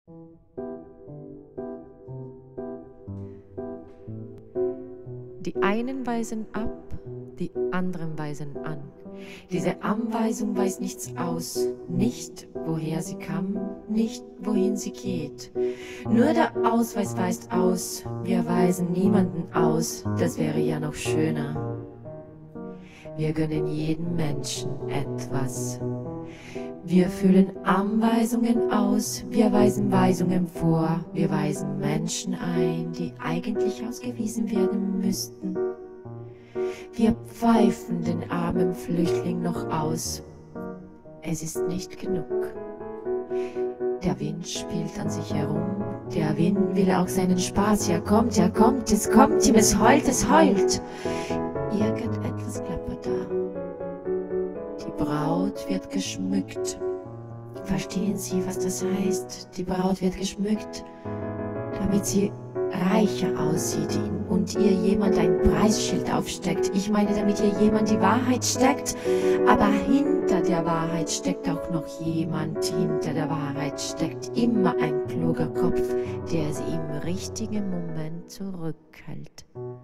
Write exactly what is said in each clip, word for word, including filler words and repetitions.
Die einen weisen ab, die anderen weisen an. Diese Anweisung weist nichts aus, nicht woher sie kam, nicht wohin sie geht. Nur der Ausweis weist aus, wir weisen niemanden aus, das wäre ja noch schöner. Wir gönnen jedem Menschen etwas. Wir füllen Anweisungen aus, wir weisen Weisungen vor, wir weisen Menschen ein, die eigentlich ausgewiesen werden müssten. Wir pfeifen den armen Flüchtling noch aus. Es ist nicht genug. Der Wind spielt an sich herum, der Wind will auch seinen Spaß. Ja kommt, ja kommt, es kommt ihm, es heult, es heult. Irgendetwas klappert da. Die Braut wird geschmückt. Verstehen Sie, was das heißt? Die Braut wird geschmückt, damit sie reicher aussieht und ihr jemand ein Preisschild aufsteckt. Ich meine, damit ihr jemand die Wahrheit steckt, aber hinter der Wahrheit steckt auch noch jemand. Hinter der Wahrheit steckt immer ein kluger Kopf, der sie im richtigen Moment zurückhält.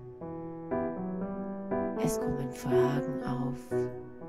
Es kommen Fragen auf.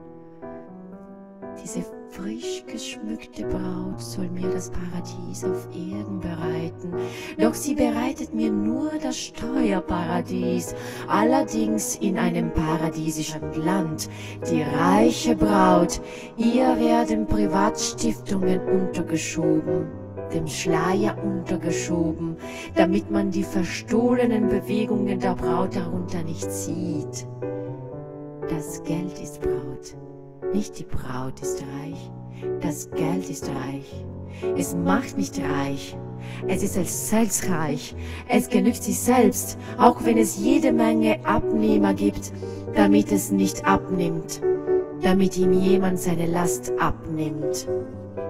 Diese frisch geschmückte Braut soll mir das Paradies auf Erden bereiten, doch sie bereitet mir nur das Steuerparadies, allerdings in einem paradiesischen Land. Die reiche Braut, ihr werden Privatstiftungen untergeschoben, dem Schleier untergeschoben, damit man die verstohlenen Bewegungen der Braut darunter nicht sieht. Das Geld ist Braut. Nicht die Braut ist reich, das Geld ist reich. Es macht nicht reich, es ist es selbst reich. Es genügt sich selbst, auch wenn es jede Menge Abnehmer gibt, damit es nicht abnimmt, damit ihm jemand seine Last abnimmt.